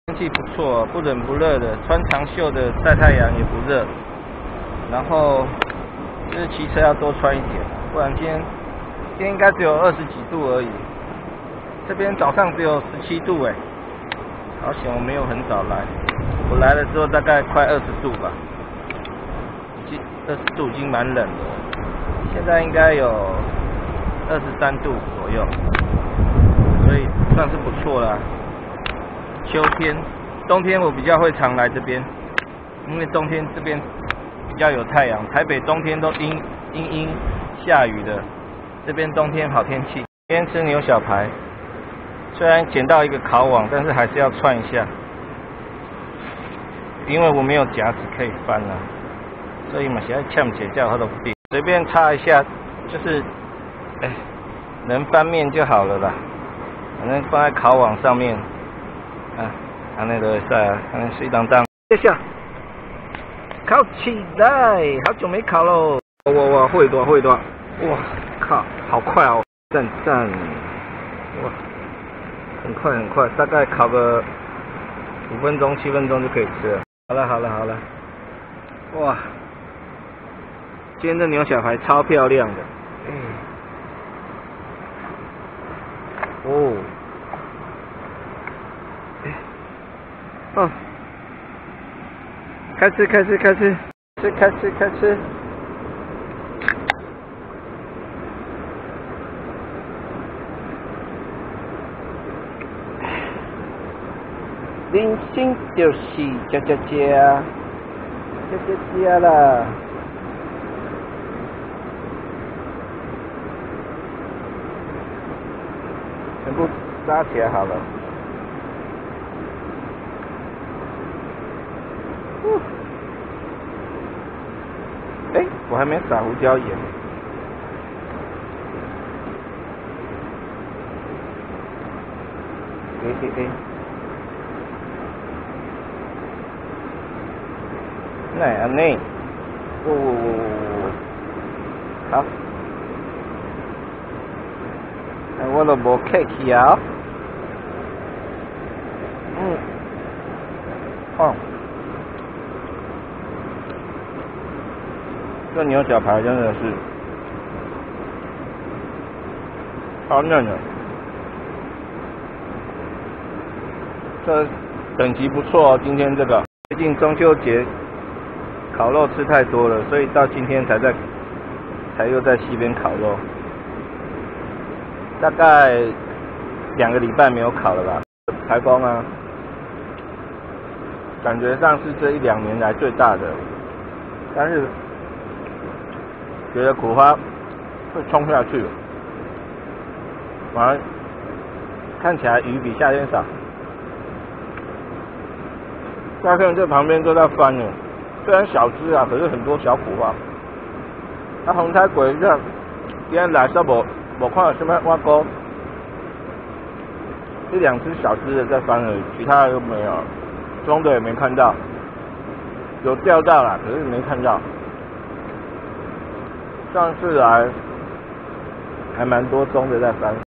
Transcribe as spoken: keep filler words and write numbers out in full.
天气不错，不冷不热的，穿长袖的晒太阳也不热。然后就是骑车要多穿一点，不然今天今天应该只有二十几度而已。这边早上只有十七度哎，好险我没有很早来，我来了之后大概快二十度吧，已经二十度已经蛮冷的，现在应该有二十三度左右，所以算是不错啦。秋天，冬天我比较会常来这边，因为冬天这边比较有太阳。台北冬天都阴阴阴下雨的，这边冬天好天气。今天吃牛小排，虽然捡到一个烤网，但是还是要串一下，因为我没有夹子可以翻啊，所以嘛现在呛起叫它都不定。随便插一下，就是哎能翻面就好了啦，反正放在烤网上面。啊，安尼就会使啊，安尼水当当。谢谢，烤起来，好久没烤喽！哇哇，会多会多，哇靠，好快哦，赞赞，哇，很快很快，大概烤个五分钟七分钟就可以吃了。好了好了好了，哇，今天的牛小排超漂亮的，哎，哦。哦，开吃开吃开吃，吃开吃开吃。人生就是加加加，加加加啦。全部扎起来好了。哎、欸，我还没撒胡椒盐。哎哎哎，那安内，哦哦哦哦，好，哎，我都无客气啊。嗯，哦。这牛小排真的是超嫩的，这等级不错哦。今天这个最近中秋节烤肉吃太多了，所以到今天才在才又在西边烤肉，大概两个礼拜没有烤了吧。台风啊，感觉上是这一两年来最大的，但是。觉得苦花会冲下去，反而看起来鱼比夏天少。夏天这旁边都在翻呢，虽然小只啊，可是很多小苦花。啊，红彩鬼这今天来说无无看到什么挖沟，一两只小只的在翻而已，其他的都没有，中的也没看到，有钓到啦，可是没看到。上次来还蛮多中的在翻。